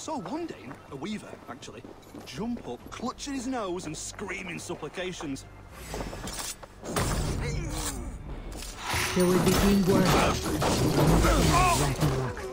saw one Dane, a weaver, actually, jump up, clutching his nose and screaming supplications. There will begin war. Ragnarok.